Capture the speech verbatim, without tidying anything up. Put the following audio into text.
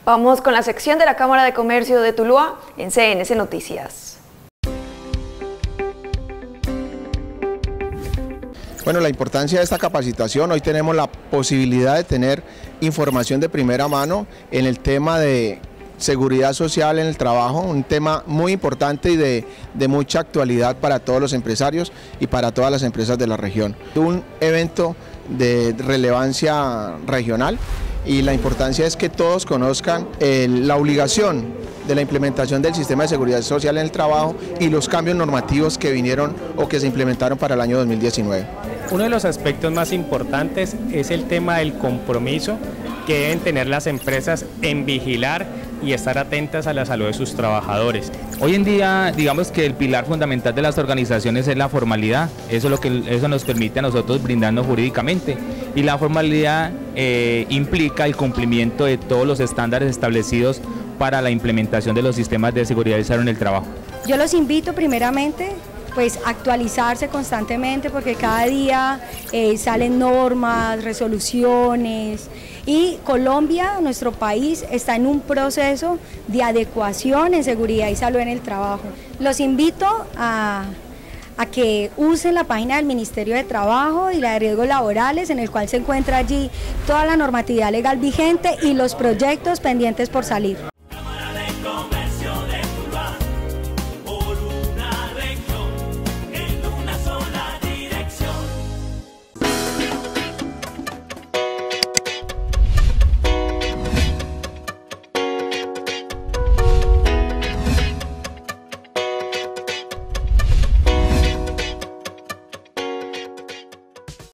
Vamos con la sección de la Cámara de Comercio de Tuluá en C N C Noticias. Bueno, la importancia de esta capacitación, hoy tenemos la posibilidad de tener información de primera mano en el tema de seguridad social en el trabajo, un tema muy importante y de, de mucha actualidad para todos los empresarios y para todas las empresas de la región. Un evento de relevancia regional y la importancia es que todos conozcan eh, la obligación de la implementación del sistema de seguridad social en el trabajo y los cambios normativos que vinieron o que se implementaron para el año dos mil diecinueve. Uno de los aspectos más importantes es el tema del compromiso que deben tener las empresas en vigilar y estar atentas a la salud de sus trabajadores. Hoy en día, digamos que el pilar fundamental de las organizaciones es la formalidad, eso, es lo que, eso nos permite a nosotros brindarnos jurídicamente, y la formalidad eh, implica el cumplimiento de todos los estándares establecidos para la implementación de los sistemas de seguridad y salud en el trabajo. Yo los invito primeramente pues actualizarse constantemente porque cada día eh, salen normas, resoluciones y Colombia, nuestro país, está en un proceso de adecuación en seguridad y salud en el trabajo. Los invito a, a que usen la página del Ministerio de Trabajo y la de Riesgos Laborales, en el cual se encuentra allí toda la normatividad legal vigente y los proyectos pendientes por salir.